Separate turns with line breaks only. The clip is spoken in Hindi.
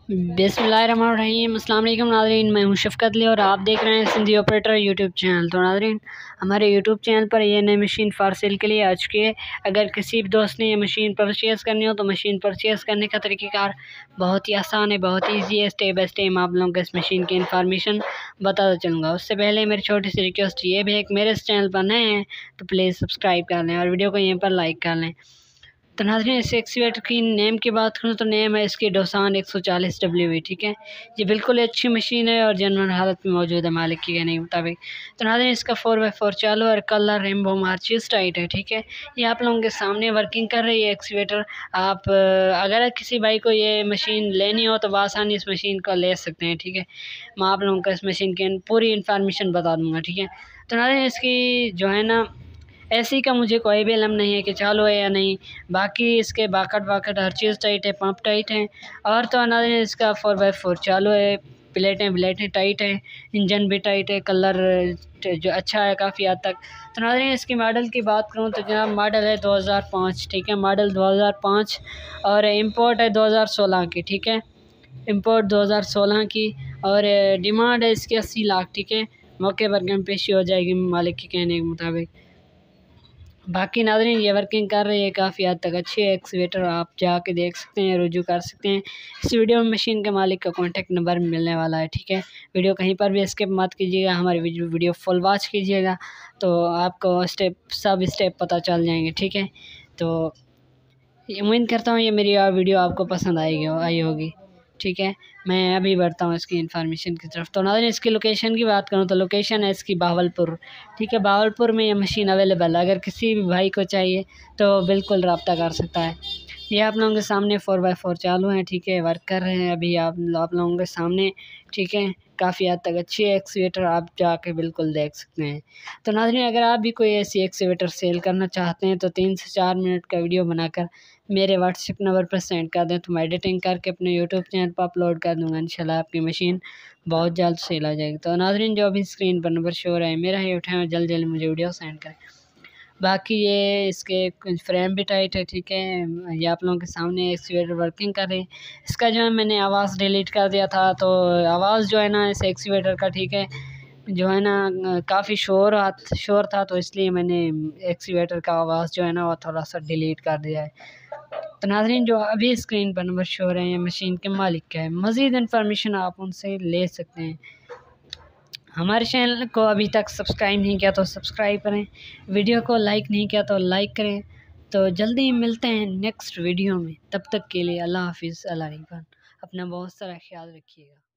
बिस्मिल्लाहिर्रहमानिर्रहीम। अस्सलाम वालेकुम नाज़रीन, मैं हूं शफ़क़त अली और आप देख रहे हैं सिंधी ऑपरेटर यूट्यूब चैनल। तो नाज़रीन, हमारे यूट्यूब चैनल पर ये नई मशीन फ़ॉर सेल के लिए आ चुकी है। अगर किसी भी दोस्त ने ये मशीन परचेज़ करनी हो तो मशीन परचेज़ करने का तरीक़ाकार बहुत ही आसान है, बहुत ईजी है। स्टेप बाय स्टेप आप लोगों को इस मशीन की इन्फॉर्मेशन बताता चलूँगा। उससे पहले मेरी छोटी सी रिक्वेस्ट ये भी है कि मेरे इस चैनल पर नए हैं तो प्लीज़ सब्सक्राइब कर लें और वीडियो को यहीं पर लाइक कर लें। तो नाज़रीन, इस एक्सीवेटर की नेम की बात करूँ तो नेम है इसकी डोसान 140 WV। ठीक है, ये बिल्कुल अच्छी मशीन है और जेन्युइन हालत में मौजूद है मालिक के कहने के मुताबिक। तो नाज़रीन, इसका 4x4 चालू और कलर रेनबो हर चीज़ टाइट है। ठीक है, ये आप लोगों के सामने वर्किंग कर रही है एक्सीवेटर। आप अगर किसी भाई को ये मशीन लेनी हो तो आसानी इस मशीन को ले सकते हैं। ठीक है, मैं आप लोगों को इस मशीन की पूरी इन्फॉर्मेशन बता दूँगा। ठीक है, तो नाज़रीन, इसकी जो है ना एसी का मुझे कोई भी इल्म नहीं है कि चालू है या नहीं। बाकी इसके बाकट हर चीज़ टाइट है, पंप टाइट है। और तो नाज़रीन, इसका 4x4 चालू है, प्लेटें टाइट है, इंजन भी टाइट है, कलर जो अच्छा है काफ़ी हद तक। तो नाज़रीन, इसकी मॉडल की बात करूँ तो जनाब मॉडल है 2005। ठीक है, मॉडल 2005 और इम्पोर्ट है 2016 की। ठीक है, इम्पोर्ट 2016 की और डिमांड है इसकी 80 लाख। ठीक है, मौके पर कम पेशी हो जाएगी मालिक के कहने के मुताबिक। बाकी नाज़रीन, ये वर्किंग कर रही है काफ़ी हद तक अच्छी है एक्सीवेटर, आप जाके देख सकते हैं, रुजू कर सकते हैं। इस वीडियो में मशीन के मालिक का कॉन्टैक्ट नंबर मिलने वाला है। ठीक है, वीडियो कहीं पर भी स्किप मत कीजिएगा, हमारी वीडियो फुल वॉच कीजिएगा तो आपको सब स्टेप पता चल जाएंगे। ठीक है, तो उम्मीद करता हूँ ये मेरी वीडियो आपको पसंद आई होगी। ठीक है, मैं अभी बढ़ता हूँ इसकी इन्फॉर्मेशन की तरफ। तो नाज़रीन, इसकी लोकेशन की बात करूँ तो लोकेशन है इसकी बहावलपुर। ठीक है, बहावलपुर में ये मशीन अवेलेबल है। अगर किसी भी भाई को चाहिए तो बिल्कुल रब्ता कर सकता है। ये आप लोगों के सामने 4x4 चालू हैं। ठीक है, वर्क कर रहे हैं अभी आप लोगों के सामने। ठीक है, काफ़ी हद तक अच्छी एक्सीवेटर, आप जाके बिल्कुल देख सकते हैं। तो नाज़रीन, अगर आप भी कोई ऐसी एक्सीवेटर सेल करना चाहते हैं तो 3 से 4 मिनट का वीडियो बनाकर मेरे व्हाट्सएप नंबर पर सेंड कर दें तो मैं एडिटिंग करके अपने यूट्यूब चैनल पर अपलोड कर दूँगा। इंशाल्लाह आपकी मशीन बहुत जल्द सेल आ जाएगी। तो नाज़रीन, जो अभी स्क्रीन पर नंबर शो हो रहा है मेरा ही उठाएं और जल्द मुझे वीडियो सेंड करें। बाकी ये इसके कुछ फ्रेम भी टाइट है। ठीक है, ये आप लोगों के सामने एक्सीवेटर वर्किंग कर रही है। इसका जो है मैंने आवाज़ डिलीट कर दिया था तो आवाज़ जो है ना इस एक्सीवेटर का, ठीक है, जो है ना काफ़ी शोर था तो इसलिए मैंने एक्सीवेटर का आवाज़ जो है ना वो थोड़ा सा डिलीट कर दिया है। तो नाज़रीन, जो अभी स्क्रीन पर नंबर शो हो रहे हैं मशीन के मालिक का है, मज़ीद इन्फॉर्मेशन आप उनसे ले सकते हैं। हमारे चैनल को अभी तक सब्सक्राइब नहीं किया तो सब्सक्राइब करें, वीडियो को लाइक नहीं किया तो लाइक करें। तो जल्दी मिलते हैं नेक्स्ट वीडियो में, तब तक के लिए अल्लाह हाफिज़, अल्लाह निगहबान। अपना बहुत सारा ख्याल रखिएगा।